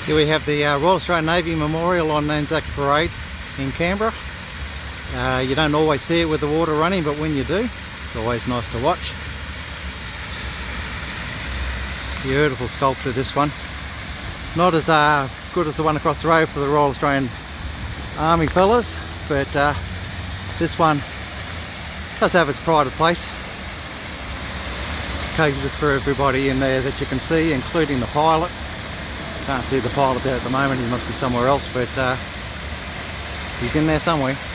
Here we have the Royal Australian Navy Memorial on Anzac Parade in Canberra. You don't always see it with the water running, but when you do, it's always nice to watch. Beautiful sculpture, this one. Not as good as the one across the road for the Royal Australian Army fellas, but this one does have its pride of place. Caters for everybody in there that you can see, including the pilot. Can't see the pilot there at the moment, he must be somewhere else, but he's in there somewhere.